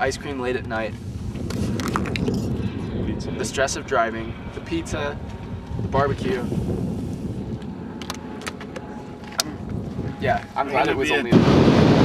ice cream late at night, Pizza. the stress of driving, the pizza, the barbecue. I'm glad it was only